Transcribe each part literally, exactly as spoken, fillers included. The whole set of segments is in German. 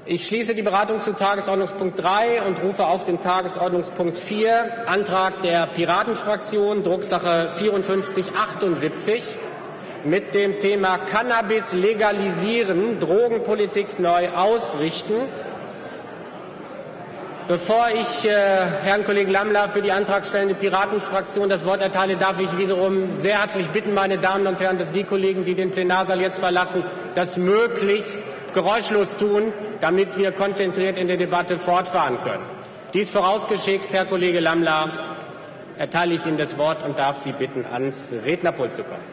Ich schließe die Beratung zu Tagesordnungspunkt drei und rufe auf den Tagesordnungspunkt vier Antrag der Piratenfraktion, Drucksache vierundfünfzig achtundsiebzig, mit dem Thema Cannabis legalisieren, Drogenpolitik neu ausrichten. Bevor ich äh, Herrn Kollegen Lamla für die antragstellende Piratenfraktion das Wort erteile, darf ich wiederum sehr herzlich bitten, meine Damen und Herren, dass die Kollegen, die den Plenarsaal jetzt verlassen, das möglichst geräuschlos tun, damit wir konzentriert in der Debatte fortfahren können. Dies vorausgeschickt, Herr Kollege Lamla, erteile ich Ihnen das Wort und darf Sie bitten, ans Rednerpult zu kommen.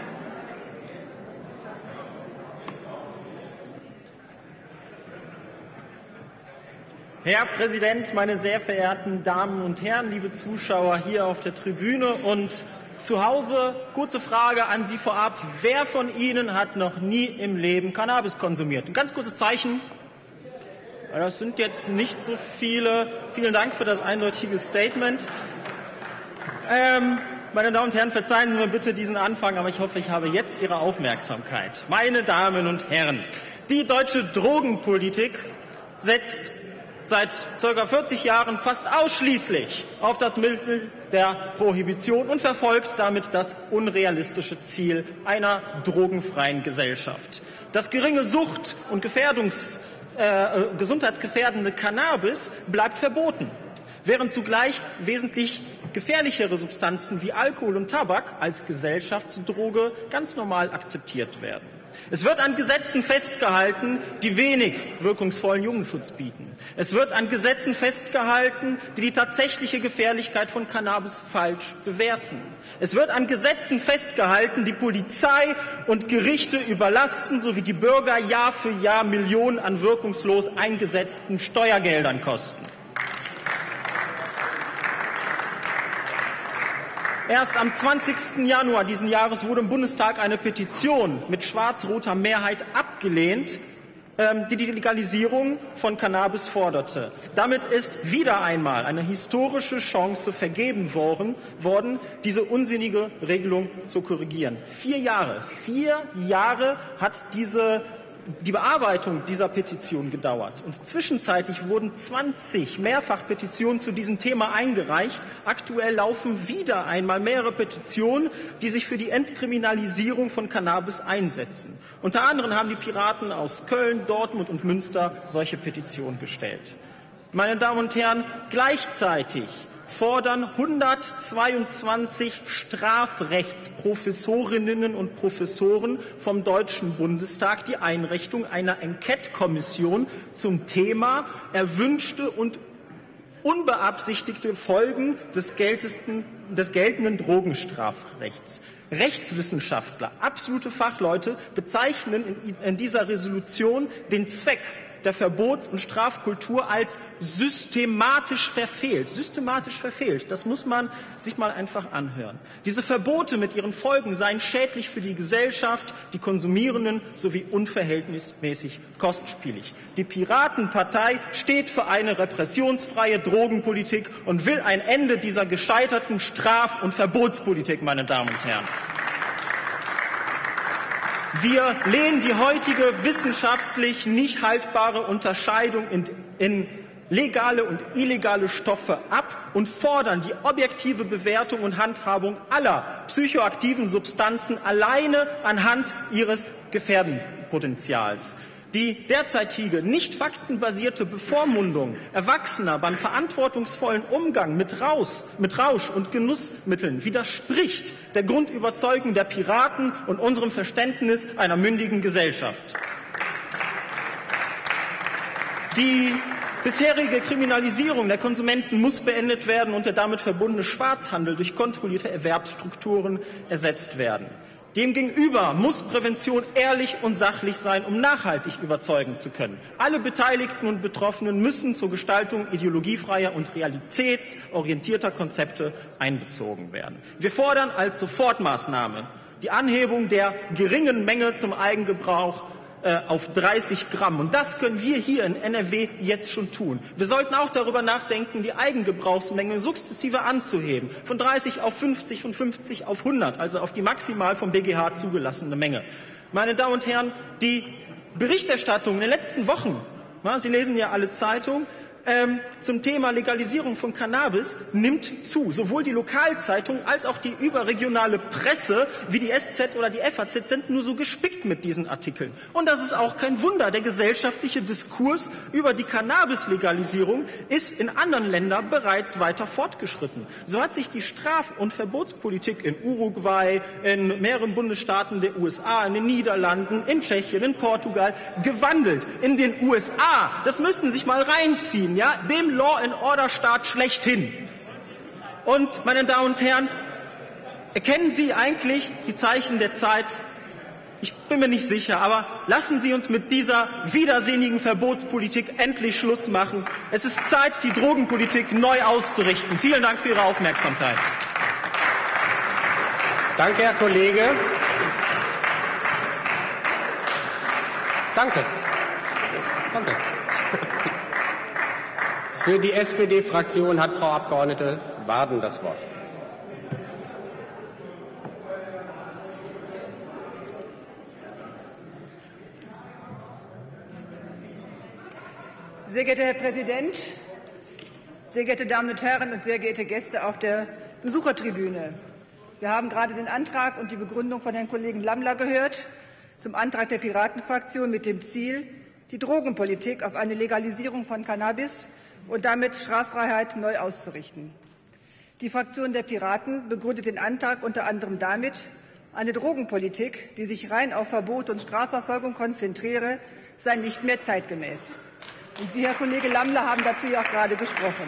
Herr Präsident, meine sehr verehrten Damen und Herren, liebe Zuschauer hier auf der Tribüne und zu Hause, kurze Frage an Sie vorab. Wer von Ihnen hat noch nie im Leben Cannabis konsumiert? Ein ganz kurzes Zeichen. Das sind jetzt nicht so viele. Vielen Dank für das eindeutige Statement. Ähm, meine Damen und Herren, verzeihen Sie mir bitte diesen Anfang, aber ich hoffe, ich habe jetzt Ihre Aufmerksamkeit. Meine Damen und Herren, die deutsche Drogenpolitik setzt seit ca. vierzig Jahren fast ausschließlich auf das Mittel der Prohibition und verfolgt damit das unrealistische Ziel einer drogenfreien Gesellschaft. Das geringe Sucht- und Gefährdungs, äh, gesundheitsgefährdende Cannabis bleibt verboten, während zugleich wesentlich gefährlichere Substanzen wie Alkohol und Tabak als Gesellschaftsdroge ganz normal akzeptiert werden. Es wird an Gesetzen festgehalten, die wenig wirkungsvollen Jugendschutz bieten. Es wird an Gesetzen festgehalten, die die tatsächliche Gefährlichkeit von Cannabis falsch bewerten. Es wird an Gesetzen festgehalten, die Polizei und Gerichte überlasten, sowie die Bürger Jahr für Jahr Millionen an wirkungslos eingesetzten Steuergeldern kosten. Erst am zwanzigsten Januar diesen Jahres wurde im Bundestag eine Petition mit schwarz-roter Mehrheit abgelehnt, die die Legalisierung von Cannabis forderte. Damit ist wieder einmal eine historische Chance vergeben worden, worden, diese unsinnige Regelung zu korrigieren. Vier Jahre, vier Jahre hat diese die Bearbeitung dieser Petition gedauert. Und zwischenzeitlich wurden zwanzig Mehrfachpetitionen zu diesem Thema eingereicht. Aktuell laufen wieder einmal mehrere Petitionen, die sich für die Entkriminalisierung von Cannabis einsetzen. Unter anderem haben die Piraten aus Köln, Dortmund und Münster solche Petitionen gestellt. Meine Damen und Herren, gleichzeitig fordern hundertzweiundzwanzig Strafrechtsprofessorinnen und Professoren vom Deutschen Bundestag die Einrichtung einer Enquete-Kommission zum Thema erwünschte und unbeabsichtigte Folgen des, des geltenden Drogenstrafrechts. Rechtswissenschaftler, absolute Fachleute, bezeichnen in, in dieser Resolution den Zweck der Verbots- und Strafkultur als systematisch verfehlt. Systematisch verfehlt. Das muss man sich mal einfach anhören. Diese Verbote mit ihren Folgen seien schädlich für die Gesellschaft, die Konsumierenden sowie unverhältnismäßig kostspielig. Die Piratenpartei steht für eine repressionsfreie Drogenpolitik und will ein Ende dieser gescheiterten Straf- und Verbotspolitik, meine Damen und Herren. Wir lehnen die heutige wissenschaftlich nicht haltbare Unterscheidung in, in legale und illegale Stoffe ab und fordern die objektive Bewertung und Handhabung aller psychoaktiven Substanzen alleine anhand ihres Gefährdungspotenzials. Die derzeitige nicht faktenbasierte Bevormundung Erwachsener beim verantwortungsvollen Umgang mit, Raus, mit Rausch- und Genussmitteln widerspricht der Grundüberzeugung der Piraten und unserem Verständnis einer mündigen Gesellschaft. Die bisherige Kriminalisierung der Konsumenten muss beendet werden und der damit verbundene Schwarzhandel durch kontrollierte Erwerbsstrukturen ersetzt werden. Demgegenüber muss Prävention ehrlich und sachlich sein, um nachhaltig überzeugen zu können. Alle Beteiligten und Betroffenen müssen zur Gestaltung ideologiefreier und realitätsorientierter Konzepte einbezogen werden. Wir fordern als Sofortmaßnahme die Anhebung der geringen Menge zum Eigengebrauch auf dreißig Gramm. Und das können wir hier in N R W jetzt schon tun. Wir sollten auch darüber nachdenken, die Eigengebrauchsmenge sukzessive anzuheben. Von dreißig auf fünfzig, von fünfzig auf hundert, also auf die maximal vom B G H zugelassene Menge. Meine Damen und Herren, die Berichterstattung in den letzten Wochen Sie lesen ja alle Zeitungen, ähm, zum Thema Legalisierung von Cannabis nimmt zu. Sowohl die Lokalzeitung als auch die überregionale Presse wie die S Z oder die F A Z sind nur so gespickt mit diesen Artikeln. Und das ist auch kein Wunder. Der gesellschaftliche Diskurs über die Cannabis-Legalisierung ist in anderen Ländern bereits weiter fortgeschritten. So hat sich die Straf- und Verbotspolitik in Uruguay, in mehreren Bundesstaaten der U S A, in den Niederlanden, in Tschechien, in Portugal gewandelt. In den U S A, das müssten Sie sich mal reinziehen, ja, dem Law-and-Order-Staat schlechthin. Und, meine Damen und Herren, erkennen Sie eigentlich die Zeichen der Zeit? Ich bin mir nicht sicher, aber lassen Sie uns mit dieser widersinnigen Verbotspolitik endlich Schluss machen. Es ist Zeit, die Drogenpolitik neu auszurichten. Vielen Dank für Ihre Aufmerksamkeit. Danke, Herr Kollege. Danke. Danke. Für die S P D-Fraktion hat Frau Abgeordnete Waarden das Wort. Sehr geehrter Herr Präsident, sehr geehrte Damen und Herren und sehr geehrte Gäste auf der Besuchertribüne! Wir haben gerade den Antrag und die Begründung von Herrn Kollegen Lammler gehört zum Antrag der Piratenfraktion mit dem Ziel, die Drogenpolitik auf eine Legalisierung von Cannabis und damit Straffreiheit neu auszurichten. Die Fraktion der Piraten begründet den Antrag unter anderem damit, eine Drogenpolitik, die sich rein auf Verbot und Strafverfolgung konzentriere, sei nicht mehr zeitgemäß. Und Sie, Herr Kollege Lammler, haben dazu ja auch gerade gesprochen.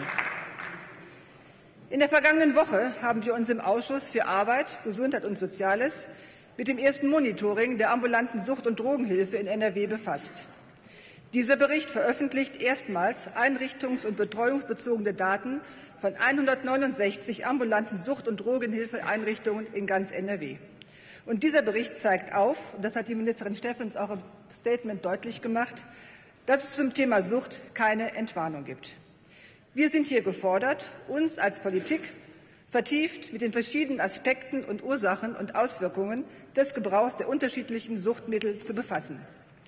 In der vergangenen Woche haben wir uns im Ausschuss für Arbeit, Gesundheit und Soziales mit dem ersten Monitoring der ambulanten Sucht- und Drogenhilfe in N R W befasst. Dieser Bericht veröffentlicht erstmals einrichtungs- und betreuungsbezogene Daten von hundertneunundsechzig ambulanten Sucht- und Drogenhilfeeinrichtungen in ganz N R W. Und dieser Bericht zeigt auf, und das hat die Ministerin Steffens auch im Statement deutlich gemacht, dass es zum Thema Sucht keine Entwarnung gibt. Wir sind hier gefordert, uns als Politik vertieft mit den verschiedenen Aspekten und Ursachen und Auswirkungen des Gebrauchs der unterschiedlichen Suchtmittel zu befassen.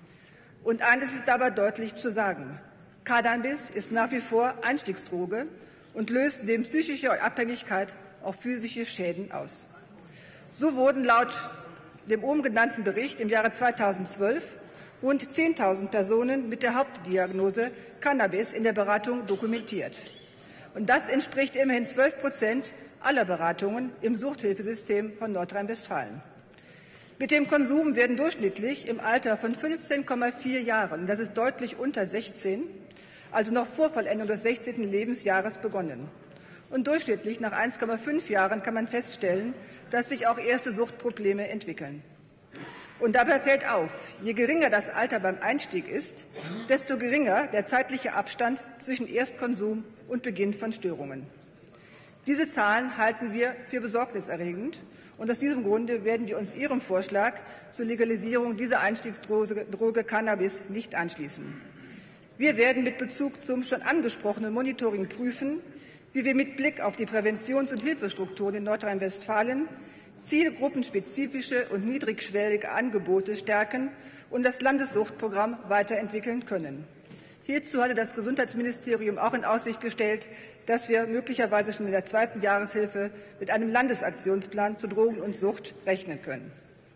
Und eines ist dabei deutlich zu sagen. Cannabis ist nach wie vor Einstiegsdroge und löst neben psychischer Abhängigkeit auch physische Schäden aus. So wurden laut dem oben genannten Bericht im Jahre zweitausendzwölf rund zehntausend Personen mit der Hauptdiagnose Cannabis in der Beratung dokumentiert. Und das entspricht immerhin zwölf Prozent aller Beratungen im Suchthilfesystem von Nordrhein-Westfalen. Mit dem Konsum werden durchschnittlich im Alter von fünfzehn Komma vier Jahren, das ist deutlich unter sechzehn, also noch vor Vollendung des sechzehnten Lebensjahres begonnen. Und durchschnittlich nach eins Komma fünf Jahren kann man feststellen, dass sich auch erste Suchtprobleme entwickeln. Und dabei fällt auf, je geringer das Alter beim Einstieg ist, desto geringer der zeitliche Abstand zwischen Erstkonsum und Beginn von Störungen. Diese Zahlen halten wir für besorgniserregend. Und aus diesem Grunde werden wir uns Ihrem Vorschlag zur Legalisierung dieser Einstiegsdroge Cannabis nicht anschließen. Wir werden mit Bezug zum schon angesprochenen Monitoring prüfen, wie wir mit Blick auf die Präventions- und Hilfestrukturen in Nordrhein-Westfalen zielgruppenspezifische und niedrigschwellige Angebote stärken und das Landessuchtprogramm weiterentwickeln können. Hierzu hatte das Gesundheitsministerium auch in Aussicht gestellt, dass wir möglicherweise schon in der zweiten Jahreshilfe mit einem Landesaktionsplan zu Drogen und Sucht rechnen können.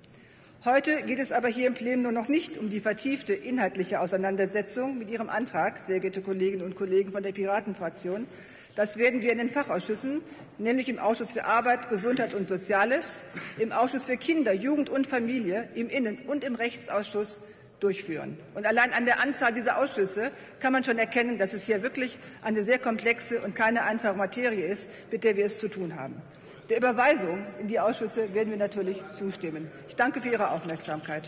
Heute geht es aber hier im Plenum noch nicht um die vertiefte inhaltliche Auseinandersetzung mit Ihrem Antrag, sehr geehrte Kolleginnen und Kollegen von der Piratenfraktion. Das werden wir in den Fachausschüssen, nämlich im Ausschuss für Arbeit, Gesundheit und Soziales, im Ausschuss für Kinder, Jugend und Familie, im Innen- und im Rechtsausschuss durchführen. Und allein an der Anzahl dieser Ausschüsse kann man schon erkennen, dass es hier wirklich eine sehr komplexe und keine einfache Materie ist, mit der wir es zu tun haben. Der Überweisung in die Ausschüsse werden wir natürlich zustimmen. Ich danke für Ihre Aufmerksamkeit.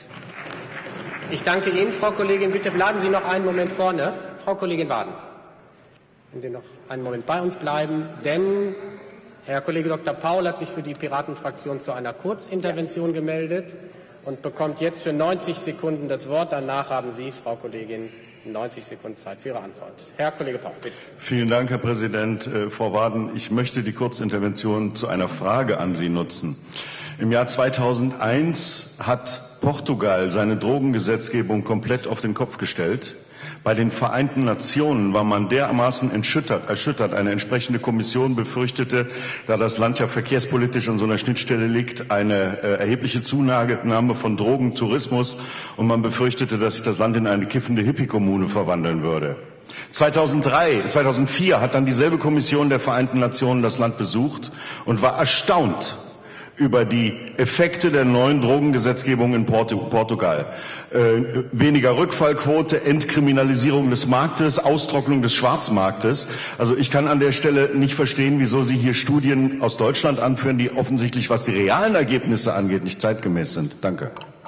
Ich danke Ihnen, Frau Kollegin. Bitte bleiben Sie noch einen Moment vorne. Frau Kollegin Waarden, wenn Sie noch einen Moment bei uns bleiben, denn Herr Kollege Doktor Paul hat sich für die Piratenfraktion zu einer Kurzintervention gemeldet und bekommt jetzt für neunzig Sekunden das Wort. Danach haben Sie, Frau Kollegin, neunzig Sekunden Zeit für Ihre Antwort. Herr Kollege Paul, bitte. Vielen Dank, Herr Präsident. Äh, Frau Waarden, ich möchte die Kurzintervention zu einer Frage an Sie nutzen. Im Jahr zweitausendeins hat Portugal seine Drogengesetzgebung komplett auf den Kopf gestellt. Bei den Vereinten Nationen war man dermaßen erschüttert, erschüttert. Eine entsprechende Kommission befürchtete, da das Land ja verkehrspolitisch an so einer Schnittstelle liegt, eine äh, erhebliche Zunahme von Drogen, Tourismus, und man befürchtete, dass sich das Land in eine kiffende Hippie-Kommune verwandeln würde. zweitausenddrei, zweitausendvier hat dann dieselbe Kommission der Vereinten Nationen das Land besucht und war erstaunt über die Effekte der neuen Drogengesetzgebung in Portu Portugal. Äh, weniger Rückfallquote, Entkriminalisierung des Marktes, Austrocknung des Schwarzmarktes. Also ich kann an der Stelle nicht verstehen, wieso Sie hier Studien aus Deutschland anführen, die offensichtlich, was die realen Ergebnisse angeht, nicht zeitgemäß sind. Danke.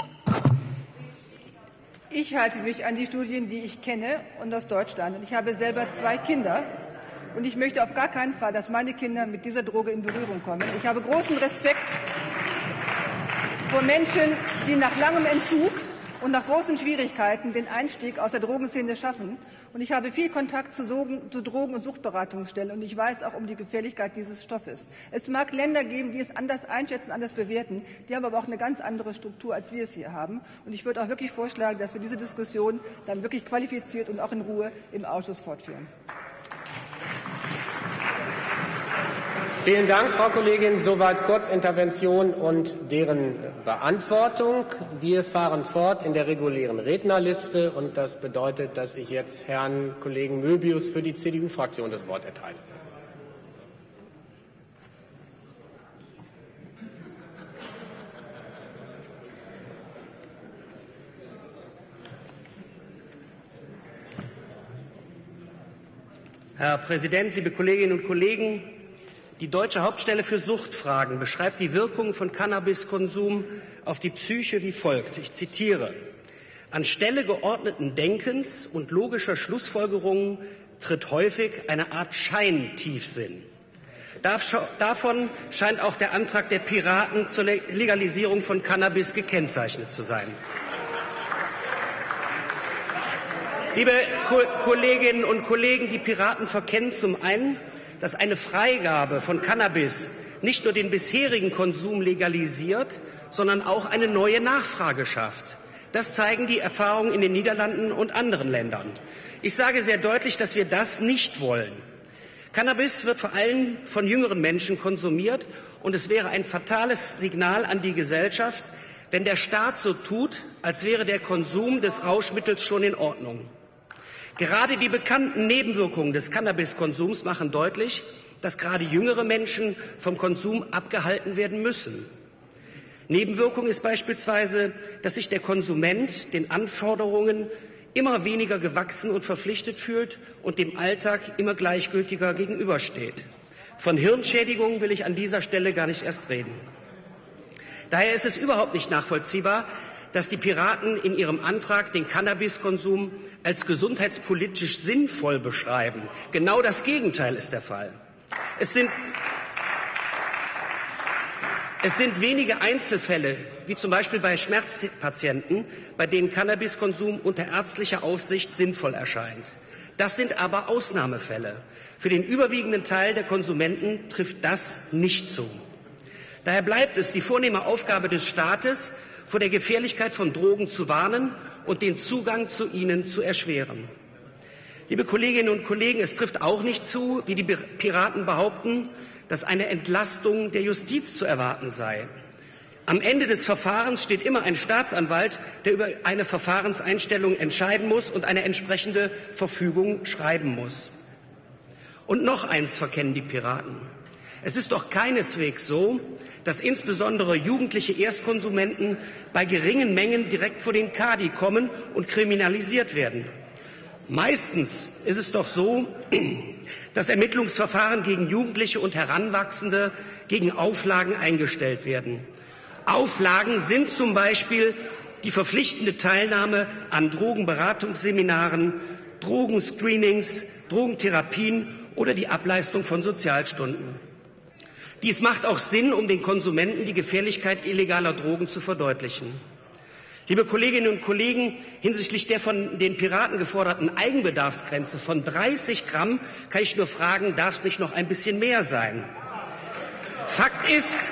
Ich halte mich an die Studien, die ich kenne, und aus Deutschland. Und ich habe selber zwei Kinder. Und ich möchte auf gar keinen Fall, dass meine Kinder mit dieser Droge in Berührung kommen. Ich habe großen Respekt vor Menschen, die nach langem Entzug und nach großen Schwierigkeiten den Einstieg aus der Drogenszene schaffen. Und ich habe viel Kontakt zu, Drogen-, zu Drogen- und Suchtberatungsstellen. Und ich weiß auch um die Gefährlichkeit dieses Stoffes. Es mag Länder geben, die es anders einschätzen, anders bewerten. Die haben aber auch eine ganz andere Struktur, als wir es hier haben. Und ich würde auch wirklich vorschlagen, dass wir diese Diskussion dann wirklich qualifiziert und auch in Ruhe im Ausschuss fortführen. Vielen Dank, Frau Kollegin. Soweit Kurzintervention und deren Beantwortung. Wir fahren fort in der regulären Rednerliste. Und das bedeutet, dass ich jetzt Herrn Kollegen Möbius für die C D U-Fraktion das Wort erteile. Herr Präsident, liebe Kolleginnen und Kollegen! Die Deutsche Hauptstelle für Suchtfragen beschreibt die Wirkung von Cannabiskonsum auf die Psyche wie folgt. Ich zitiere: Anstelle geordneten Denkens und logischer Schlussfolgerungen tritt häufig eine Art Scheintiefsinn. Davon scheint auch der Antrag der Piraten zur Legalisierung von Cannabis gekennzeichnet zu sein. Liebe Ko- Kolleginnen und Kollegen, die Piraten verkennen zum einen, dass eine Freigabe von Cannabis nicht nur den bisherigen Konsum legalisiert, sondern auch eine neue Nachfrage schafft. Das zeigen die Erfahrungen in den Niederlanden und anderen Ländern. Ich sage sehr deutlich, dass wir das nicht wollen. Cannabis wird vor allem von jüngeren Menschen konsumiert, und es wäre ein fatales Signal an die Gesellschaft, wenn der Staat so tut, als wäre der Konsum des Rauschmittels schon in Ordnung. Gerade die bekannten Nebenwirkungen des Cannabiskonsums machen deutlich, dass gerade jüngere Menschen vom Konsum abgehalten werden müssen. Nebenwirkung ist beispielsweise, dass sich der Konsument den Anforderungen immer weniger gewachsen und verpflichtet fühlt und dem Alltag immer gleichgültiger gegenübersteht. Von Hirnschädigungen will ich an dieser Stelle gar nicht erst reden. Daher ist es überhaupt nicht nachvollziehbar, dass die Piraten in ihrem Antrag den Cannabiskonsum als gesundheitspolitisch sinnvoll beschreiben. Genau das Gegenteil ist der Fall. Es sind, es sind wenige Einzelfälle, wie zum Beispiel bei Schmerzpatienten, bei denen Cannabiskonsum unter ärztlicher Aufsicht sinnvoll erscheint. Das sind aber Ausnahmefälle. Für den überwiegenden Teil der Konsumenten trifft das nicht zu. Daher bleibt es die vornehme Aufgabe des Staates, vor der Gefährlichkeit von Drogen zu warnen und den Zugang zu ihnen zu erschweren. Liebe Kolleginnen und Kollegen, es trifft auch nicht zu, wie die Piraten behaupten, dass eine Entlastung der Justiz zu erwarten sei. Am Ende des Verfahrens steht immer ein Staatsanwalt, der über eine Verfahrenseinstellung entscheiden muss und eine entsprechende Verfügung schreiben muss. Und noch eins verkennen die Piraten: Es ist doch keineswegs so, dass insbesondere jugendliche Erstkonsumenten bei geringen Mengen direkt vor den Kadi kommen und kriminalisiert werden. Meistens ist es doch so, dass Ermittlungsverfahren gegen Jugendliche und Heranwachsende gegen Auflagen eingestellt werden. Auflagen sind zum Beispiel die verpflichtende Teilnahme an Drogenberatungsseminaren, Drogenscreenings, Drogentherapien oder die Ableistung von Sozialstunden. Dies macht auch Sinn, um den Konsumenten die Gefährlichkeit illegaler Drogen zu verdeutlichen. Liebe Kolleginnen und Kollegen, hinsichtlich der von den Piraten geforderten Eigenbedarfsgrenze von dreißig Gramm kann ich nur fragen, darf es nicht noch ein bisschen mehr sein? Fakt ist,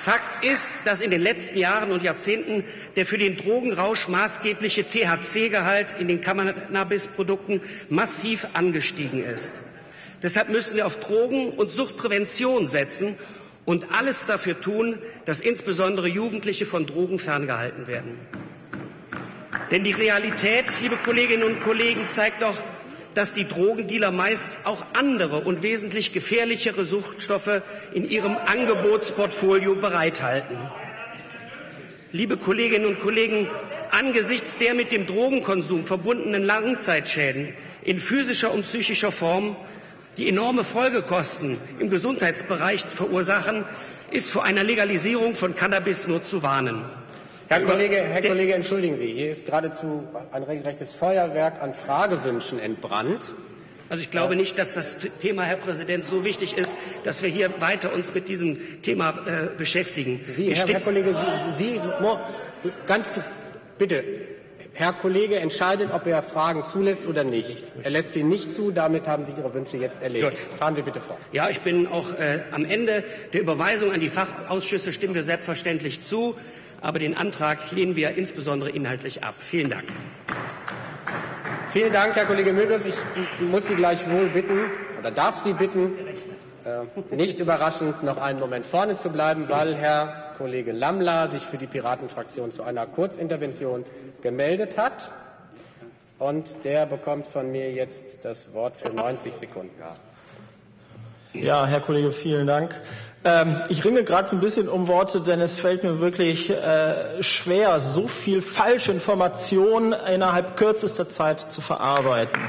Fakt ist, dass in den letzten Jahren und Jahrzehnten der für den Drogenrausch maßgebliche T H C-Gehalt in den Cannabisprodukten massiv angestiegen ist. Deshalb müssen wir auf Drogen- und Suchtprävention setzen und alles dafür tun, dass insbesondere Jugendliche von Drogen ferngehalten werden. Denn die Realität, liebe Kolleginnen und Kollegen, zeigt doch, dass die Drogendealer meist auch andere und wesentlich gefährlichere Suchtstoffe in ihrem Angebotsportfolio bereithalten. Liebe Kolleginnen und Kollegen, angesichts der mit dem Drogenkonsum verbundenen Langzeitschäden in physischer und psychischer Form, die enorme Folgekosten im Gesundheitsbereich verursachen, ist vor einer Legalisierung von Cannabis nur zu warnen. Herr Kollege, Herr Kollege, entschuldigen Sie, hier ist geradezu ein regelrechtes Feuerwerk an Fragewünschen entbrannt. Also ich glaube nicht, dass das Thema, Herr Präsident, so wichtig ist, dass wir hier weiter uns mit diesem Thema äh, beschäftigen. Sie, Herr, Herr Kollege, Sie, Sie ganz bitte, Herr Kollege entscheidet, ob er Fragen zulässt oder nicht. Er lässt sie nicht zu, damit haben Sie Ihre Wünsche jetzt erledigt. Gut. Fahren Sie bitte fort. Ja, ich bin auch äh, am Ende der Überweisung an die Fachausschüsse stimmen wir selbstverständlich zu. Aber den Antrag lehnen wir insbesondere inhaltlich ab. Vielen Dank. Vielen Dank, Herr Kollege Möbius. Ich muss Sie gleichwohl bitten, oder darf Sie bitten, äh, nicht überraschend noch einen Moment vorne zu bleiben, weil Herr Kollege Lamla sich für die Piratenfraktion zu einer Kurzintervention gemeldet hat. Und der bekommt von mir jetzt das Wort für neunzig Sekunden. Ja, Herr Kollege, vielen Dank. Ähm, ich ringe gerade so ein bisschen um Worte, denn es fällt mir wirklich äh, schwer, so viel falsche Informationen innerhalb kürzester Zeit zu verarbeiten.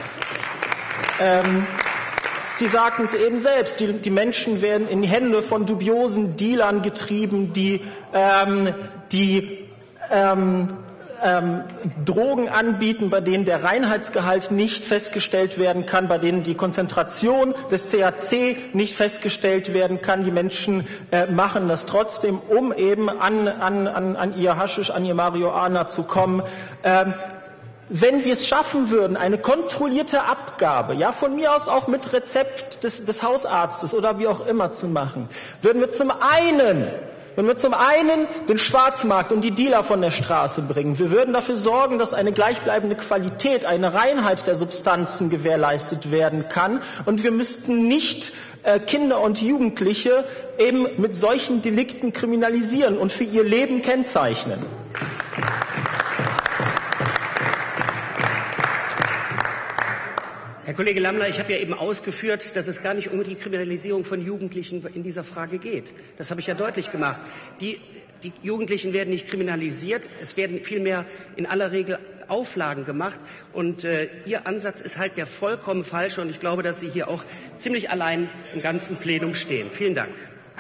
Ähm, Sie sagten es eben selbst, die, die Menschen werden in die Hände von dubiosen Dealern getrieben, die, ähm, die ähm, Ähm, Drogen anbieten, bei denen der Reinheitsgehalt nicht festgestellt werden kann, bei denen die Konzentration des C H C nicht festgestellt werden kann. Die Menschen äh, machen das trotzdem, um eben an, an, an, an ihr Haschisch, an ihr Marihuana zu kommen. Ähm, Wenn wir es schaffen würden, eine kontrollierte Abgabe, ja von mir aus auch mit Rezept des, des Hausarztes oder wie auch immer zu machen, würden wir zum einen Wenn wir zum einen den Schwarzmarkt und die Dealer von der Straße bringen, wir würden dafür sorgen, dass eine gleichbleibende Qualität, eine Reinheit der Substanzen gewährleistet werden kann, und wir müssten nicht äh, Kinder und Jugendliche eben mit solchen Delikten kriminalisieren und für ihr Leben kennzeichnen. Herr Kollege Lamla, ich habe ja eben ausgeführt, dass es gar nicht um die Kriminalisierung von Jugendlichen in dieser Frage geht. Das habe ich ja deutlich gemacht. Die, die Jugendlichen werden nicht kriminalisiert, es werden vielmehr in aller Regel Auflagen gemacht. Und äh, Ihr Ansatz ist halt der vollkommen falsche. Und ich glaube, dass Sie hier auch ziemlich allein im ganzen Plenum stehen. Vielen Dank.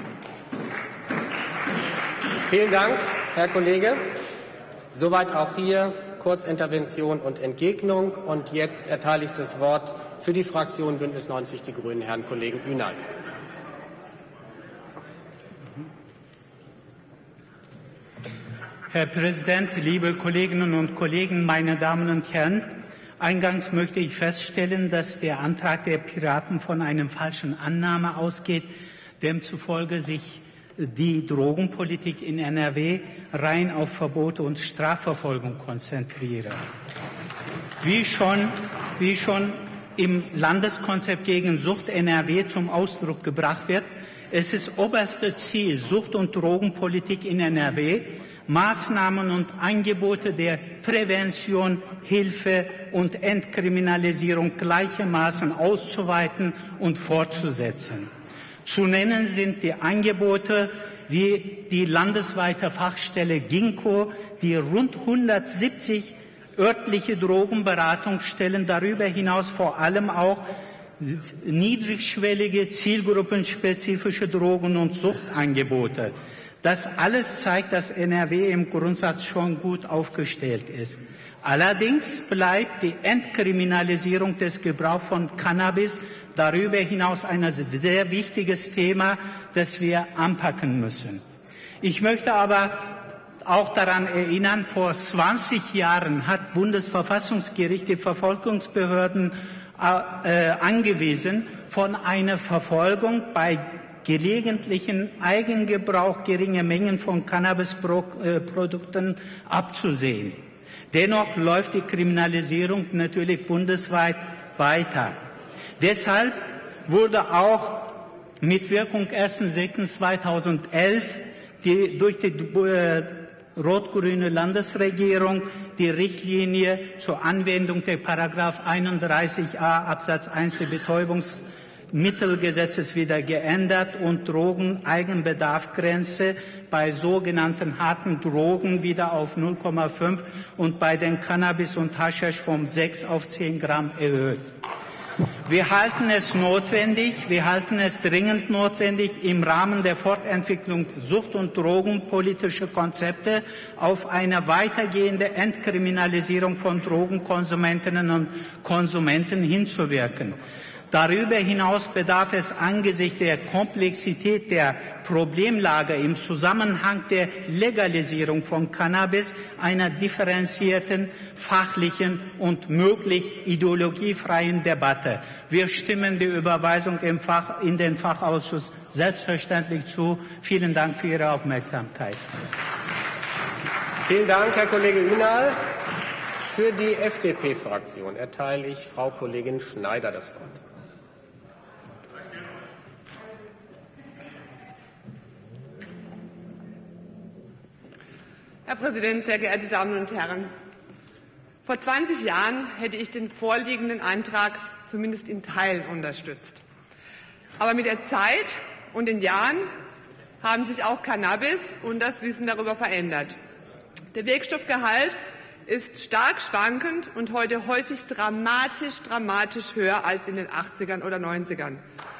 Vielen Dank, Herr Kollege. Soweit auch hier Kurzintervention und Entgegnung. Und jetzt erteile ich das Wort für die Fraktion Bündnis neunzig Die Grünen, Herrn Kollegen Ünal. Herr Präsident, liebe Kolleginnen und Kollegen, meine Damen und Herren! Eingangs möchte ich feststellen, dass der Antrag der Piraten von einer falschen Annahme ausgeht, demzufolge sich die Drogenpolitik in N R W rein auf Verbote und Strafverfolgung konzentriere. Wie schon, wie schon im Landeskonzept gegen Sucht N R W zum Ausdruck gebracht wird, es ist oberstes Ziel Sucht- und Drogenpolitik in N R W, Maßnahmen und Angebote der Prävention, Hilfe und Entkriminalisierung gleichermaßen auszuweiten und fortzusetzen. Zu nennen sind die Angebote wie die landesweite Fachstelle Ginkgo, die rund hundertsiebzig örtliche Drogenberatungsstellen, darüber hinaus vor allem auch niedrigschwellige, zielgruppenspezifische Drogen- und Suchtangebote. Das alles zeigt, dass N R W im Grundsatz schon gut aufgestellt ist. Allerdings bleibt die Entkriminalisierung des Gebrauchs von Cannabis darüber hinaus ein sehr wichtiges Thema, das wir anpacken müssen. Ich möchte aber auch daran erinnern, vor zwanzig Jahren hat Bundesverfassungsgericht die Verfolgungsbehörden äh, angewiesen, von einer Verfolgung bei gelegentlichen Eigengebrauch geringer Mengen von Cannabisprodukten abzusehen. Dennoch läuft die Kriminalisierung natürlich bundesweit weiter. Deshalb wurde auch mit Wirkung erster sechster zweitausendelf die, durch die äh, rot-grüne Landesregierung die Richtlinie zur Anwendung der Paragraph einunddreißig a Absatz eins des Betäubungsmittelgesetzes wieder geändert und Drogeneigenbedarfgrenze bei sogenannten harten Drogen wieder auf null Komma fünf und bei den Cannabis und Haschisch von sechs auf zehn Gramm erhöht. Wir halten es notwendig, wir halten es dringend notwendig, im Rahmen der Fortentwicklung Sucht- und Drogenpolitischer Konzepte auf eine weitergehende Entkriminalisierung von Drogenkonsumentinnen und Konsumenten hinzuwirken. Darüber hinaus bedarf es angesichts der Komplexität der Problemlage im Zusammenhang der Legalisierung von Cannabis einer differenzierten, fachlichen und möglichst ideologiefreien Debatte. Wir stimmen der Überweisung im Fach, in den Fachausschuss selbstverständlich zu. Vielen Dank für Ihre Aufmerksamkeit. Vielen Dank, Herr Kollege Ünal. Für die F D P-Fraktion erteile ich Frau Kollegin Schneider das Wort. Herr Präsident, sehr geehrte Damen und Herren! Vor zwanzig Jahren hätte ich den vorliegenden Antrag zumindest in Teilen unterstützt. Aber mit der Zeit und den Jahren haben sich auch Cannabis und das Wissen darüber verändert. Der Wirkstoffgehalt ist stark schwankend und heute häufig dramatisch, dramatisch höher als in den achtzigern oder neunzigern.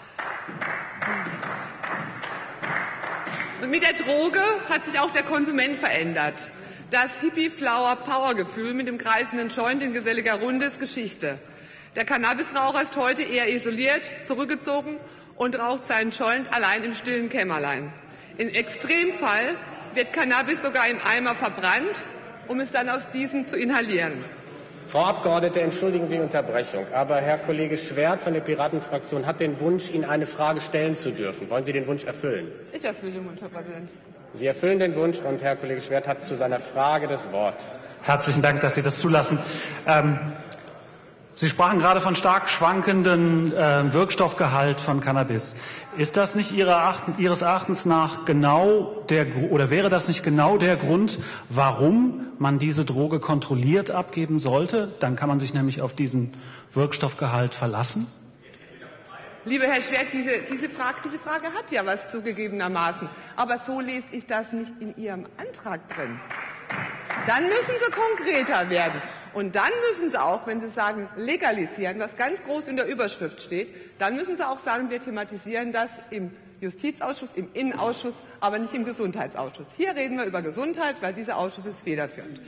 Und mit der Droge hat sich auch der Konsument verändert. Das Hippie-Flower-Power-Gefühl mit dem kreisenden Joint in geselliger Runde ist Geschichte. Der Cannabisraucher ist heute eher isoliert, zurückgezogen und raucht seinen Joint allein im stillen Kämmerlein. Im Extremfall wird Cannabis sogar im Eimer verbrannt, um es dann aus diesem zu inhalieren. Frau Abgeordnete, entschuldigen Sie die Unterbrechung, aber Herr Kollege Schwert von der Piratenfraktion hat den Wunsch, Ihnen eine Frage stellen zu dürfen. Wollen Sie den Wunsch erfüllen? Ich erfülle den Wunsch, Herr Präsident. Sie erfüllen den Wunsch und Herr Kollege Schwert hat zu seiner Frage das Wort. Herzlichen Dank, dass Sie das zulassen. Ähm, Sie sprachen gerade von stark schwankenden äh, Wirkstoffgehalt von Cannabis. Ist das nicht Ihrer Achten, Ihres Erachtens nach genau der, oder wäre das nicht genau der Grund, warum man diese Droge kontrolliert abgeben sollte? Dann kann man sich nämlich auf diesen Wirkstoffgehalt verlassen. Lieber Herr Schwert, diese, diese, Frage, diese Frage hat ja was zugegebenermaßen. Aber so lese ich das nicht in Ihrem Antrag drin. Dann müssen Sie konkreter werden. Und dann müssen Sie auch, wenn Sie sagen legalisieren, was ganz groß in der Überschrift steht, dann müssen Sie auch sagen, wir thematisieren das im Justizausschuss, im Innenausschuss, aber nicht im Gesundheitsausschuss. Hier reden wir über Gesundheit, weil dieser Ausschuss ist federführend.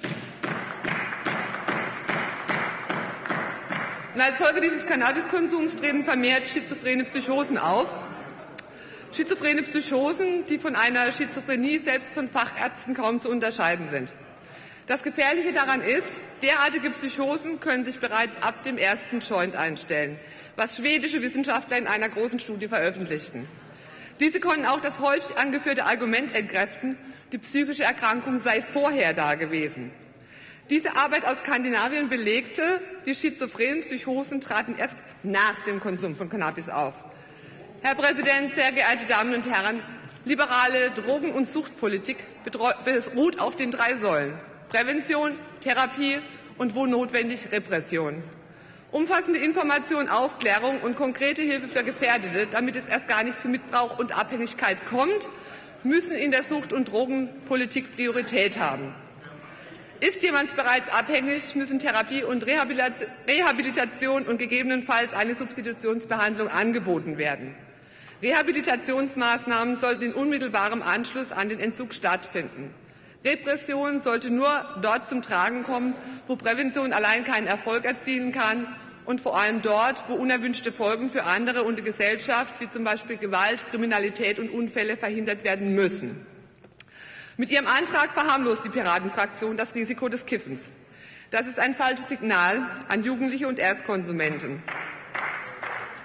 Und als Folge dieses Cannabiskonsums treten vermehrt schizophrene Psychosen auf. Schizophrene Psychosen, die von einer Schizophrenie selbst von Fachärzten kaum zu unterscheiden sind. Das Gefährliche daran ist, derartige Psychosen können sich bereits ab dem ersten Joint einstellen, was schwedische Wissenschaftler in einer großen Studie veröffentlichten. Diese konnten auch das häufig angeführte Argument entkräften, die psychische Erkrankung sei vorher da gewesen. Diese Arbeit aus Skandinavien belegte, die schizophrenen Psychosen traten erst nach dem Konsum von Cannabis auf. Herr Präsident, sehr geehrte Damen und Herren! Liberale Drogen- und Suchtpolitik beruht auf den drei Säulen: Prävention, Therapie und wo notwendig Repression. Umfassende Information, Aufklärung und konkrete Hilfe für Gefährdete, damit es erst gar nicht zu Missbrauch und Abhängigkeit kommt, müssen in der Sucht- und Drogenpolitik Priorität haben. Ist jemand bereits abhängig, müssen Therapie und Rehabilitation und gegebenenfalls eine Substitutionsbehandlung angeboten werden. Rehabilitationsmaßnahmen sollten in unmittelbarem Anschluss an den Entzug stattfinden. Repression sollte nur dort zum Tragen kommen, wo Prävention allein keinen Erfolg erzielen kann und vor allem dort, wo unerwünschte Folgen für andere und die Gesellschaft, wie zum Beispiel Gewalt, Kriminalität und Unfälle, verhindert werden müssen. Mit ihrem Antrag verharmlost die Piratenfraktion das Risiko des Kiffens. Das ist ein falsches Signal an Jugendliche und Erstkonsumenten.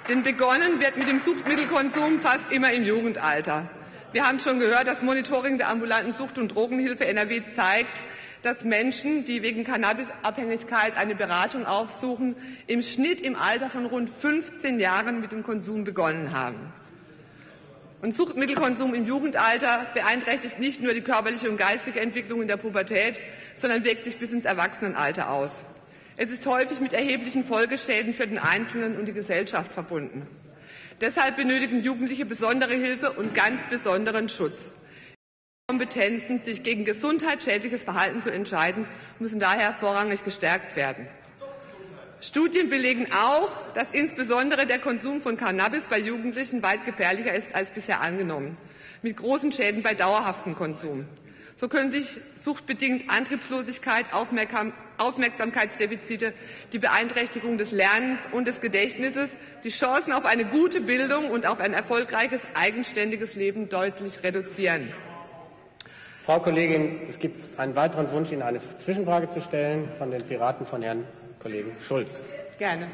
Denn begonnen wird mit dem Suchtmittelkonsum fast immer im Jugendalter. Wir haben schon gehört, das Monitoring der ambulanten Sucht- und Drogenhilfe N R W zeigt, dass Menschen, die wegen Cannabisabhängigkeit eine Beratung aufsuchen, im Schnitt im Alter von rund fünfzehn Jahren mit dem Konsum begonnen haben. Und Suchtmittelkonsum im Jugendalter beeinträchtigt nicht nur die körperliche und geistige Entwicklung in der Pubertät, sondern wirkt sich bis ins Erwachsenenalter aus. Es ist häufig mit erheblichen Folgeschäden für den Einzelnen und die Gesellschaft verbunden. Deshalb benötigen Jugendliche besondere Hilfe und ganz besonderen Schutz. Kompetenzen, sich gegen gesundheitsschädliches Verhalten zu entscheiden, müssen daher vorrangig gestärkt werden. Studien belegen auch, dass insbesondere der Konsum von Cannabis bei Jugendlichen weit gefährlicher ist als bisher angenommen, mit großen Schäden bei dauerhaftem Konsum. So können sich suchtbedingt Antriebslosigkeit, Aufmerksamkeitsdefizite, die Beeinträchtigung des Lernens und des Gedächtnisses, die Chancen auf eine gute Bildung und auf ein erfolgreiches, eigenständiges Leben deutlich reduzieren. Frau Kollegin, es gibt einen weiteren Wunsch, Ihnen eine Zwischenfrage zu stellen von den Piraten, von Herrn Kollegen Schulz. Gerne.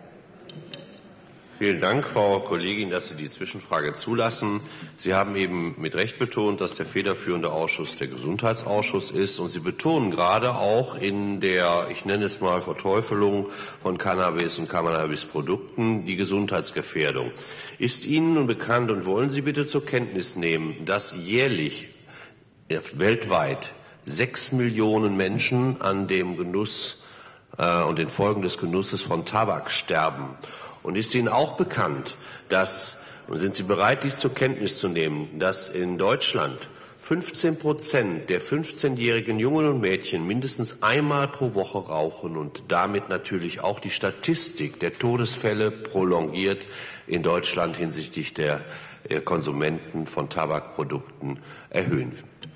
Vielen Dank, Frau Kollegin, dass Sie die Zwischenfrage zulassen. Sie haben eben mit Recht betont, dass der federführende Ausschuss der Gesundheitsausschuss ist. Und Sie betonen gerade auch in der, ich nenne es mal, Verteufelung von Cannabis und Cannabisprodukten die Gesundheitsgefährdung. Ist Ihnen nun bekannt und wollen Sie bitte zur Kenntnis nehmen, dass jährlich weltweit sechs Millionen Menschen an dem Genuss äh, und den Folgen des Genusses von Tabak sterben? Und ist Ihnen auch bekannt, dass, und sind Sie bereit, dies zur Kenntnis zu nehmen, dass in Deutschland fünfzehn Prozent der fünfzehnjährigen Jungen und Mädchen mindestens einmal pro Woche rauchen und damit natürlich auch die Statistik der Todesfälle prolongiert in Deutschland hinsichtlich der Konsumenten von Tabakprodukten erhöhen?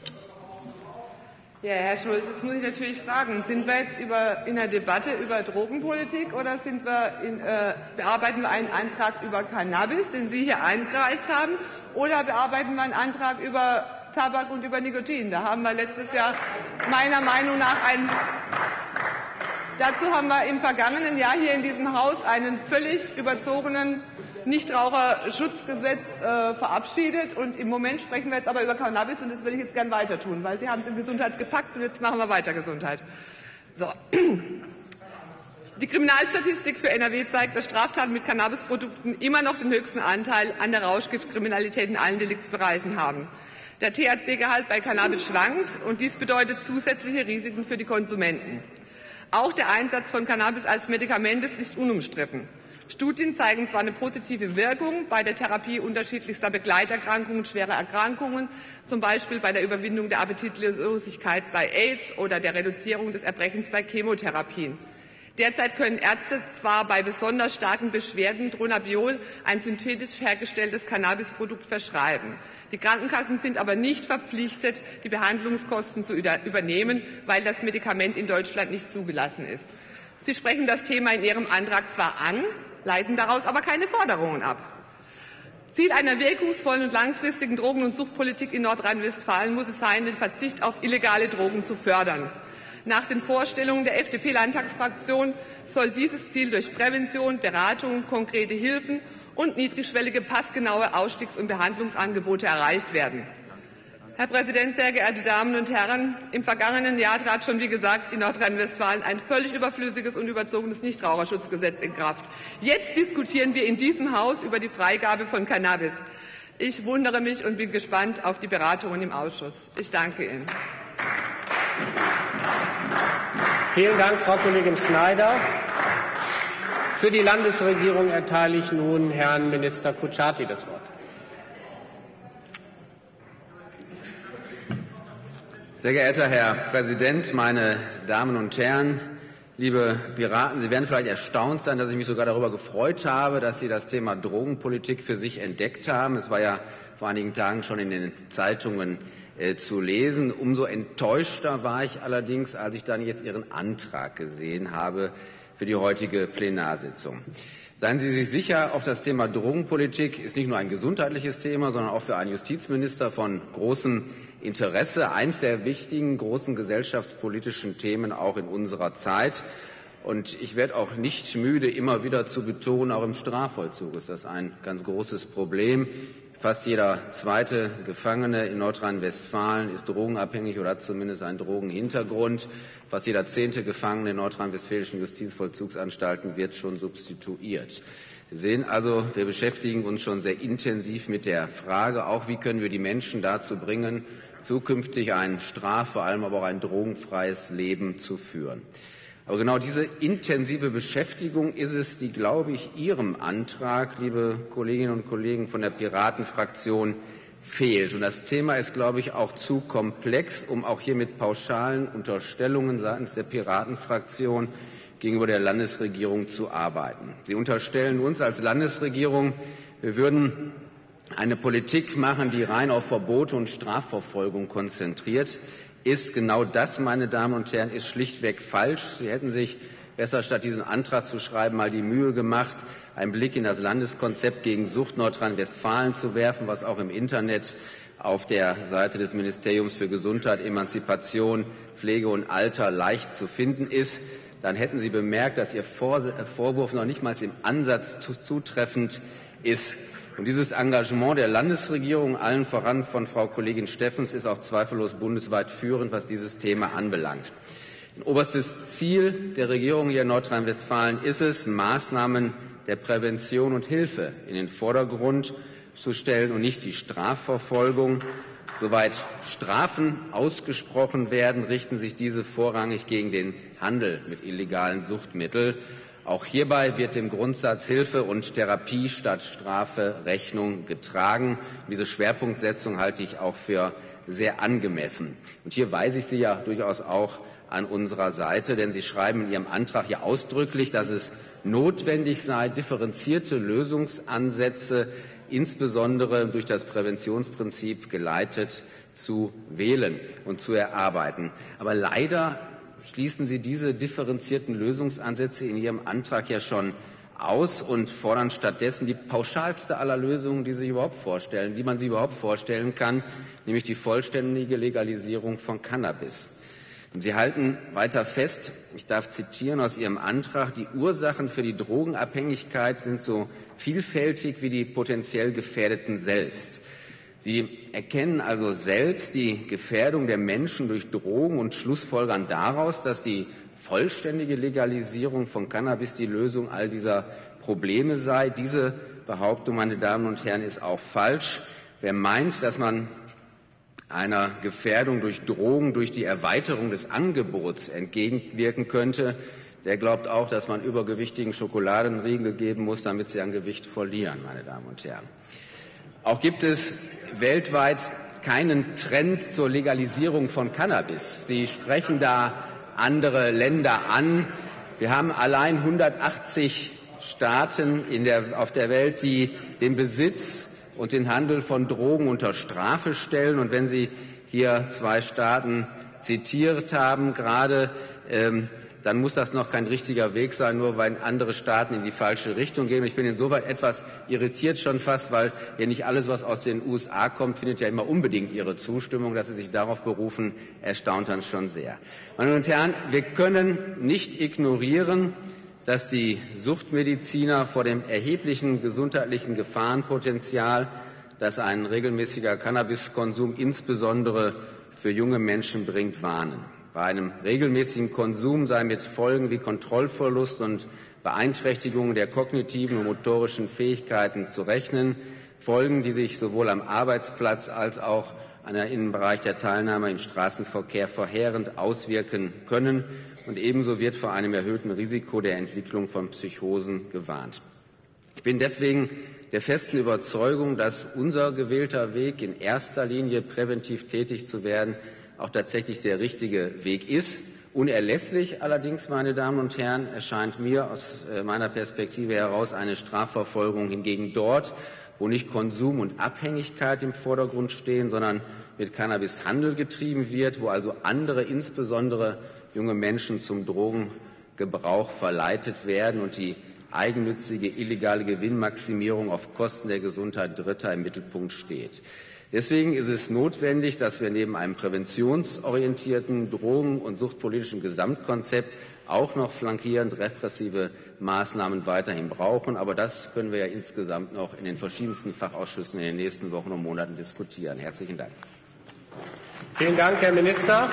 Ja, Herr Schulz, jetzt muss ich natürlich fragen, sind wir jetzt über, in einer Debatte über Drogenpolitik oder sind wir in, äh, bearbeiten wir einen Antrag über Cannabis, den Sie hier eingereicht haben, oder bearbeiten wir einen Antrag über Tabak und über Nikotin? Da haben wir letztes Jahr meiner Meinung nach einen... Dazu haben wir im vergangenen Jahr hier in diesem Haus einen völlig überzogenen Nichtraucherschutzgesetz äh, verabschiedet. Und im Moment sprechen wir jetzt aber über Cannabis, und das würde ich jetzt gern weiter tun, weil Sie haben es in Gesundheit gepackt und jetzt machen wir weiter Gesundheit. So. Die Kriminalstatistik für N R W zeigt, dass Straftaten mit Cannabisprodukten immer noch den höchsten Anteil an der Rauschgiftkriminalität in allen Deliktsbereichen haben. Der T H C-Gehalt bei Cannabis schwankt, und dies bedeutet zusätzliche Risiken für die Konsumenten. Auch der Einsatz von Cannabis als Medikament ist nicht unumstritten. Studien zeigen zwar eine positive Wirkung bei der Therapie unterschiedlichster Begleiterkrankungen, schwerer Erkrankungen, zum Beispiel bei der Überwindung der Appetitlosigkeit bei AIDS oder der Reduzierung des Erbrechens bei Chemotherapien. Derzeit können Ärzte zwar bei besonders starken Beschwerden Dronabiol, ein synthetisch hergestelltes Cannabisprodukt, verschreiben. Die Krankenkassen sind aber nicht verpflichtet, die Behandlungskosten zu übernehmen, weil das Medikament in Deutschland nicht zugelassen ist. Sie sprechen das Thema in Ihrem Antrag zwar an, leiten daraus aber keine Forderungen ab. Ziel einer wirkungsvollen und langfristigen Drogen- und Suchtpolitik in Nordrhein-Westfalen muss es sein, den Verzicht auf illegale Drogen zu fördern. Nach den Vorstellungen der F D P-Landtagsfraktion soll dieses Ziel durch Prävention, Beratung, konkrete Hilfen und niedrigschwellige, passgenaue Ausstiegs- und Behandlungsangebote erreicht werden. Herr Präsident, sehr geehrte Damen und Herren! Im vergangenen Jahr trat schon, wie gesagt, in Nordrhein-Westfalen ein völlig überflüssiges und überzogenes Nichtraucherschutzgesetz in Kraft. Jetzt diskutieren wir in diesem Haus über die Freigabe von Cannabis. Ich wundere mich und bin gespannt auf die Beratungen im Ausschuss. Ich danke Ihnen. Vielen Dank, Frau Kollegin Schneider. Für die Landesregierung erteile ich nun Herrn Minister Kutschaty das Wort. Sehr geehrter Herr Präsident, meine Damen und Herren, liebe Piraten! Sie werden vielleicht erstaunt sein, dass ich mich sogar darüber gefreut habe, dass Sie das Thema Drogenpolitik für sich entdeckt haben. Es war ja vor einigen Tagen schon in den Zeitungen äh, zu lesen. Umso enttäuschter war ich allerdings, als ich dann jetzt Ihren Antrag gesehen habe für die heutige Plenarsitzung. Seien Sie sich sicher, auch das Thema Drogenpolitik ist nicht nur ein gesundheitliches Thema, sondern auch für einen Justizminister von großem Interesse, eines der wichtigen großen gesellschaftspolitischen Themen auch in unserer Zeit. Und ich werde auch nicht müde, immer wieder zu betonen, auch im Strafvollzug ist das ein ganz großes Problem. Fast jeder zweite Gefangene in Nordrhein-Westfalen ist drogenabhängig oder hat zumindest einen Drogenhintergrund. Fast jeder zehnte Gefangene in nordrhein-westfälischen Justizvollzugsanstalten wird schon substituiert. Wir sehen also, wir beschäftigen uns schon sehr intensiv mit der Frage, auch wie können wir die Menschen dazu bringen, zukünftig ein straf-, vor allem aber auch ein drogenfreies Leben zu führen. Aber genau diese intensive Beschäftigung ist es, die, glaube ich, Ihrem Antrag, liebe Kolleginnen und Kollegen von der Piratenfraktion, fehlt. Und das Thema ist, glaube ich, auch zu komplex, um auch hier mit pauschalen Unterstellungen seitens der Piratenfraktion gegenüber der Landesregierung zu arbeiten. Sie unterstellen uns als Landesregierung, wir würden eine Politik machen, die rein auf Verbote und Strafverfolgung konzentriert ist. Genau das, meine Damen und Herren, ist schlichtweg falsch. Sie hätten sich besser, statt diesen Antrag zu schreiben, mal die Mühe gemacht, einen Blick in das Landeskonzept gegen Sucht Nordrhein-Westfalen zu werfen, was auch im Internet auf der Seite des Ministeriums für Gesundheit, Emanzipation, Pflege und Alter leicht zu finden ist. Dann hätten Sie bemerkt, dass Ihr Vorwurf noch nicht mal im Ansatz zutreffend ist. Und dieses Engagement der Landesregierung, allen voran von Frau Kollegin Steffens, ist auch zweifellos bundesweit führend, was dieses Thema anbelangt. Ein oberstes Ziel der Regierung hier in Nordrhein-Westfalen ist es, Maßnahmen der Prävention und Hilfe in den Vordergrund zu stellen und nicht die Strafverfolgung. Soweit Strafen ausgesprochen werden, richten sich diese vorrangig gegen den Handel mit illegalen Suchtmitteln. Auch hierbei wird dem Grundsatz Hilfe und Therapie statt Strafe Rechnung getragen. Diese Schwerpunktsetzung halte ich auch für sehr angemessen. Und hier weise ich Sie ja durchaus auch an unserer Seite, denn Sie schreiben in Ihrem Antrag ja ausdrücklich, dass es notwendig sei, differenzierte Lösungsansätze insbesondere durch das Präventionsprinzip geleitet zu wählen und zu erarbeiten. Aber leider schließen Sie diese differenzierten Lösungsansätze in Ihrem Antrag ja schon aus und fordern stattdessen die pauschalste aller Lösungen, die Sie sich überhaupt vorstellen, die man sich überhaupt vorstellen kann, nämlich die vollständige Legalisierung von Cannabis. Und Sie halten weiter fest, ich darf zitieren aus Ihrem Antrag, die Ursachen für die Drogenabhängigkeit sind so vielfältig wie die potenziell Gefährdeten selbst. Sie erkennen also selbst die Gefährdung der Menschen durch Drogen und schlussfolgern daraus, dass die vollständige Legalisierung von Cannabis die Lösung all dieser Probleme sei. Diese Behauptung, meine Damen und Herren, ist auch falsch. Wer meint, dass man einer Gefährdung durch Drogen, durch die Erweiterung des Angebots entgegenwirken könnte, der glaubt auch, dass man übergewichtigen Schokoladenriegel geben muss, damit sie an Gewicht verlieren, meine Damen und Herren. Auch gibt es weltweit keinen Trend zur Legalisierung von Cannabis. Sie sprechen da andere Länder an. Wir haben allein hundertachtzig Staaten in der, auf der Welt, die den Besitz und den Handel von Drogen unter Strafe stellen. Und wenn Sie hier zwei Staaten zitiert haben, gerade, ähm, dann muss das noch kein richtiger Weg sein, nur weil andere Staaten in die falsche Richtung gehen. Ich bin insoweit etwas irritiert schon fast, weil ja nicht alles, was aus den U S A kommt, findet ja immer unbedingt Ihre Zustimmung. Dass Sie sich darauf berufen, erstaunt uns schon sehr. Meine Damen und Herren, wir können nicht ignorieren, dass die Suchtmediziner vor dem erheblichen gesundheitlichen Gefahrenpotenzial, das ein regelmäßiger Cannabiskonsum insbesondere für junge Menschen bringt, warnen. Bei einem regelmäßigen Konsum sei mit Folgen wie Kontrollverlust und Beeinträchtigung der kognitiven und motorischen Fähigkeiten zu rechnen, Folgen, die sich sowohl am Arbeitsplatz als auch im Bereich der Teilnahme im Straßenverkehr verheerend auswirken können. Und ebenso wird vor einem erhöhten Risiko der Entwicklung von Psychosen gewarnt. Ich bin deswegen der festen Überzeugung, dass unser gewählter Weg, in erster Linie präventiv tätig zu werden, auch tatsächlich der richtige Weg ist. Unerlässlich allerdings, meine Damen und Herren, erscheint mir aus meiner Perspektive heraus eine Strafverfolgung hingegen dort, wo nicht Konsum und Abhängigkeit im Vordergrund stehen, sondern mit Cannabishandel getrieben wird, wo also andere, insbesondere junge Menschen, zum Drogengebrauch verleitet werden und die eigennützige illegale Gewinnmaximierung auf Kosten der Gesundheit Dritter im Mittelpunkt steht. Deswegen ist es notwendig, dass wir neben einem präventionsorientierten drogen- und suchtpolitischen Gesamtkonzept auch noch flankierend repressive Maßnahmen weiterhin brauchen. Aber das können wir ja insgesamt noch in den verschiedensten Fachausschüssen in den nächsten Wochen und Monaten diskutieren. Herzlichen Dank. Vielen Dank, Herr Minister.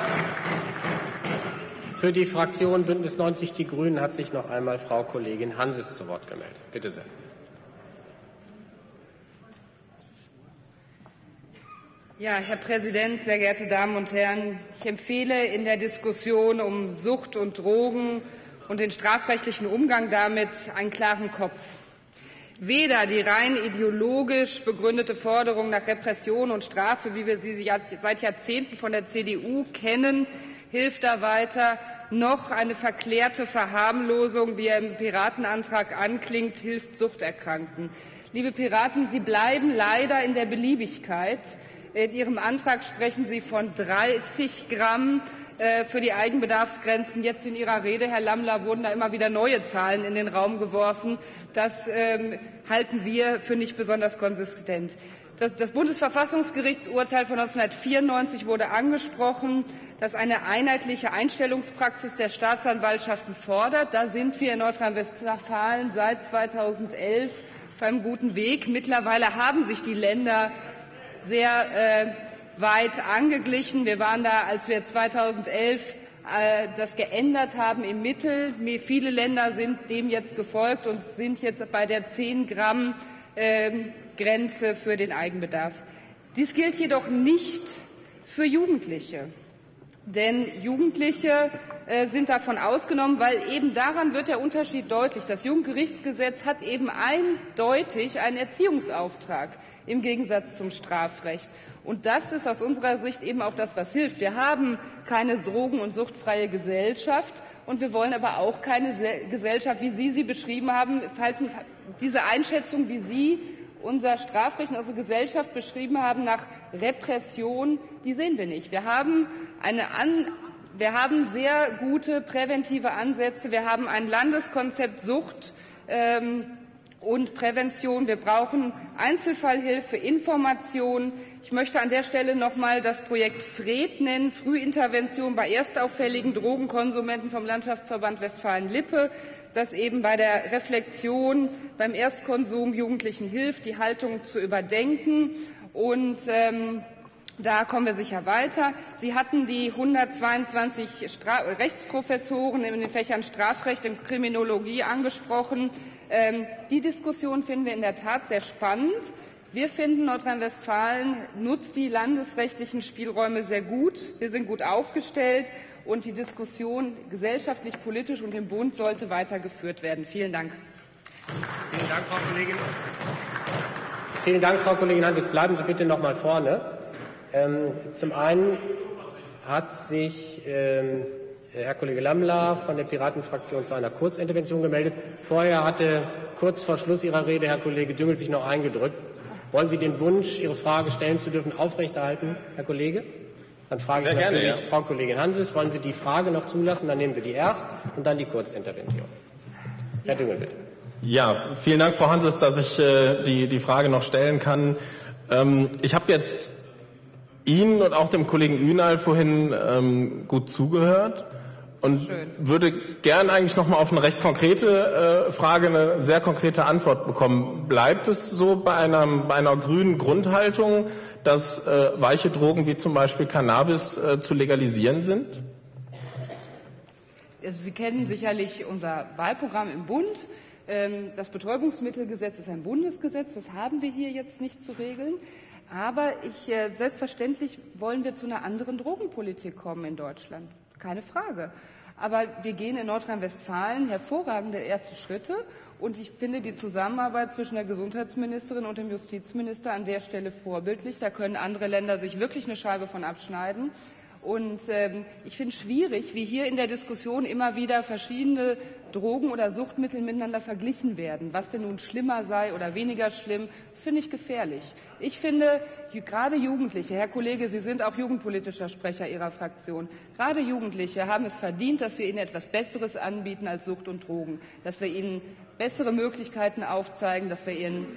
Für die Fraktion Bündnis neunzig Die Grünen hat sich noch einmal Frau Kollegin Hanses zu Wort gemeldet. Bitte sehr. Ja, Herr Präsident, sehr geehrte Damen und Herren! Ich empfehle in der Diskussion um Sucht und Drogen und den strafrechtlichen Umgang damit einen klaren Kopf. Weder die rein ideologisch begründete Forderung nach Repression und Strafe, wie wir sie seit Jahrzehnten von der C D U kennen, hilft da weiter, noch eine verklärte Verharmlosung, wie er im Piratenantrag anklingt, hilft Suchterkrankten. Liebe Piraten, Sie bleiben leider in der Beliebigkeit. In Ihrem Antrag sprechen Sie von dreißig Gramm für die Eigenbedarfsgrenzen. Jetzt in Ihrer Rede, Herr Lammler, wurden da immer wieder neue Zahlen in den Raum geworfen. Das ähm, halten wir für nicht besonders konsistent. Das, das Bundesverfassungsgerichtsurteil von neunzehnhundertvierundneunzig wurde angesprochen, das eine einheitliche Einstellungspraxis der Staatsanwaltschaften fordert. Da sind wir in Nordrhein-Westfalen seit zweitausendelf auf einem guten Weg. Mittlerweile haben sich die Länder sehr äh, weit angeglichen. Wir waren da, als wir zweitausendelf äh, das geändert haben, im Mittel. Viele Länder sind dem jetzt gefolgt und sind jetzt bei der zehn Gramm äh, Grenze für den Eigenbedarf. Dies gilt jedoch nicht für Jugendliche. Denn Jugendliche äh, sind davon ausgenommen, weil eben daran wird der Unterschied deutlich. Das Jugendgerichtsgesetz hat eben eindeutig einen Erziehungsauftrag im Gegensatz zum Strafrecht. Und das ist aus unserer Sicht eben auch das, was hilft. Wir haben keine drogen- und suchtfreie Gesellschaft, und wir wollen aber auch keine Gesellschaft, wie Sie sie beschrieben haben. Diese Einschätzung, wie Sie unser Strafrecht und unsere Gesellschaft beschrieben haben, nach Repression, die sehen wir nicht. Wir haben, eine An wir haben sehr gute präventive Ansätze. Wir haben ein Landeskonzept Sucht ähm, und Prävention. Wir brauchen Einzelfallhilfe, Information. Ich möchte an der Stelle noch einmal das Projekt FRED nennen, Frühintervention bei erstauffälligen Drogenkonsumenten vom Landschaftsverband Westfalen-Lippe, das eben bei der Reflexion, beim Erstkonsum Jugendlichen hilft, die Haltung zu überdenken. Und ähm, da kommen wir sicher weiter. Sie hatten die hundertzweiundzwanzig Stra Rechtsprofessoren in den Fächern Strafrecht und Kriminologie angesprochen. Ähm, die Diskussion finden wir in der Tat sehr spannend. Wir finden, Nordrhein-Westfalen nutzt die landesrechtlichen Spielräume sehr gut. Wir sind gut aufgestellt, und die Diskussion gesellschaftlich, politisch und im Bund sollte weitergeführt werden. Vielen Dank. Vielen Dank, Frau Kollegin. Vielen Dank, Frau Kollegin Hanses. Bleiben Sie bitte noch mal vorne. Ähm, zum einen hat sich ähm, Herr Kollege Lammler von der Piratenfraktion zu einer Kurzintervention gemeldet. Vorher hatte kurz vor Schluss Ihrer Rede Herr Kollege Düngel sich noch eingedrückt. Wollen Sie den Wunsch, Ihre Frage stellen zu dürfen, aufrechterhalten, Herr Kollege? Dann frage Sehr ich natürlich gerne, ja. Frau Kollegin Hanses, wollen Sie die Frage noch zulassen? Dann nehmen wir die erst und dann die Kurzintervention. Herr Düngel, bitte. Ja, vielen Dank, Frau Hanses, dass ich äh, die, die Frage noch stellen kann. Ähm, ich habe jetzt Ihnen und auch dem Kollegen Ünal vorhin ähm, gut zugehört und Schön. würde gern eigentlich noch mal auf eine recht konkrete äh, Frage eine sehr konkrete Antwort bekommen. Bleibt es so bei einer, bei einer grünen Grundhaltung, dass äh, weiche Drogen wie zum Beispiel Cannabis äh, zu legalisieren sind? Also Sie kennen sicherlich unser Wahlprogramm im Bund. Das Betäubungsmittelgesetz ist ein Bundesgesetz. Das haben wir hier jetzt nicht zu regeln. Aber ich, selbstverständlich wollen wir zu einer anderen Drogenpolitik kommen in Deutschland. Keine Frage. Aber wir gehen in Nordrhein-Westfalen hervorragende erste Schritte. Und ich finde die Zusammenarbeit zwischen der Gesundheitsministerin und dem Justizminister an der Stelle vorbildlich. Da können andere Länder sich wirklich eine Scheibe von abschneiden. Und ähm, ich finde es schwierig, wie hier in der Diskussion immer wieder verschiedene Drogen oder Suchtmittel miteinander verglichen werden. Was denn nun schlimmer sei oder weniger schlimm, das finde ich gefährlich. Ich finde, gerade Jugendliche, Herr Kollege, Sie sind auch jugendpolitischer Sprecher Ihrer Fraktion, gerade Jugendliche haben es verdient, dass wir ihnen etwas Besseres anbieten als Sucht und Drogen, dass wir ihnen bessere Möglichkeiten aufzeigen, dass wir ihnen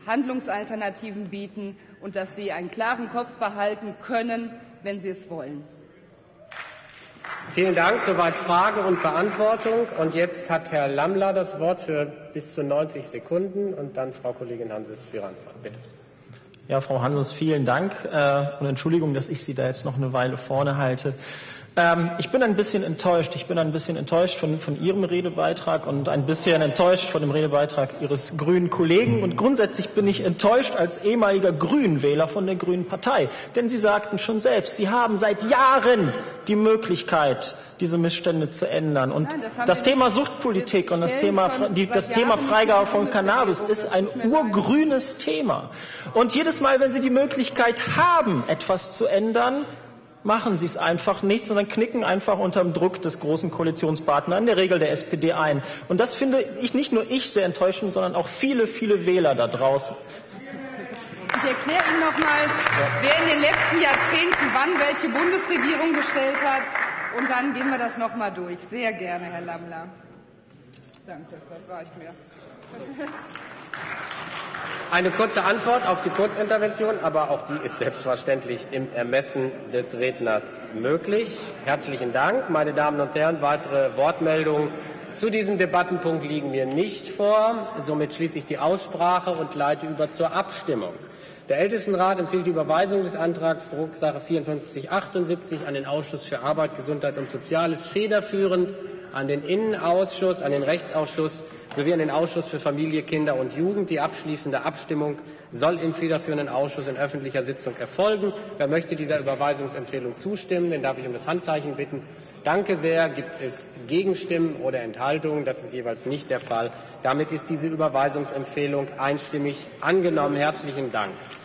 Handlungsalternativen bieten und dass Sie einen klaren Kopf behalten können, wenn Sie es wollen. Vielen Dank. Soweit Frage und Beantwortung. Und jetzt hat Herr Lammler das Wort für bis zu neunzig Sekunden und dann Frau Kollegin Hanses für Ihre Antwort. Bitte. Ja, Frau Hanses, vielen Dank äh, und Entschuldigung, dass ich Sie da jetzt noch eine Weile vorne halte. Ähm, ich bin ein bisschen enttäuscht. Ich bin ein bisschen enttäuscht von, von Ihrem Redebeitrag und ein bisschen enttäuscht von dem Redebeitrag Ihres grünen Kollegen. Und grundsätzlich bin ich enttäuscht als ehemaliger Grünwähler von der Grünen Partei. Denn Sie sagten schon selbst, Sie haben seit Jahren die Möglichkeit, diese Missstände zu ändern. Und Nein, das, das Thema Suchtpolitik und das Thema, die, das Thema Freigabe von Cannabis ist ein urgrünes Thema. Und jedes Mal, wenn Sie die Möglichkeit haben, etwas zu ändern, machen Sie es einfach nicht, sondern knicken einfach unter dem Druck des großen Koalitionspartners, in der Regel der S P D, ein. Und das finde ich nicht nur ich sehr enttäuschend, sondern auch viele, viele Wähler da draußen. Ich erkläre Ihnen noch mal, wer in den letzten Jahrzehnten wann welche Bundesregierung gestellt hat. Und dann gehen wir das noch mal durch. Sehr gerne, Herr Lammler. Danke, das reicht mir. Eine kurze Antwort auf die Kurzintervention, aber auch die ist selbstverständlich im Ermessen des Redners möglich. Herzlichen Dank. Meine Damen und Herren, weitere Wortmeldungen zu diesem Debattenpunkt liegen mir nicht vor. Somit schließe ich die Aussprache und leite über zur Abstimmung. Der Ältestenrat empfiehlt die Überweisung des Antrags Drucksache vierundfünfzig achtundsiebzig an den Ausschuss für Arbeit, Gesundheit und Soziales federführend, an den Innenausschuss, an den Rechtsausschuss sowie an den Ausschuss für Familie, Kinder und Jugend. Die abschließende Abstimmung soll im federführenden Ausschuss in öffentlicher Sitzung erfolgen. Wer möchte dieser Überweisungsempfehlung zustimmen, den darf ich um das Handzeichen bitten. Danke sehr. Gibt es Gegenstimmen oder Enthaltungen? Das ist jeweils nicht der Fall. Damit ist diese Überweisungsempfehlung einstimmig angenommen. Herzlichen Dank.